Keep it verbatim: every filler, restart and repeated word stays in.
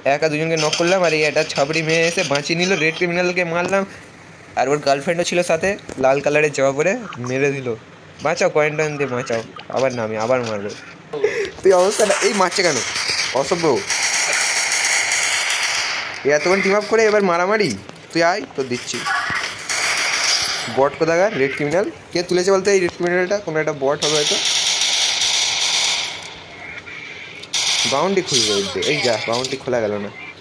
একা দুজনকে নক করলাম, আর এই একটা ছাবড়ি মেয়ে এসে বাঁচিয়ে নিল, রেড ক্রিমিনালকে মারলাম, আর ওর গার্লফ্রেন্ডও ছিল সাথে, লাল কালারের জামা পরে, মেরে দিল। বাঁচাও, কয়েন টয়েন দিয়ে বাঁচাও। আবার নামি, আবার মারবো। তুই অবস্থা না, এই মারছে কেন অসভ্য। এতক্ষণ টিম আপ করে এবার মারামারি। তুই আয়, তোর দিচ্ছি। বট কোথাকার, রেড ক্রিমিনাল কে তুলেছে বলতে? এই রেড ক্রিমিনালটা কোনো একটা বট হবে হয়তো। বাউন্ডি খুলবে, এই যা বাউন্ডি খোলা গেল না।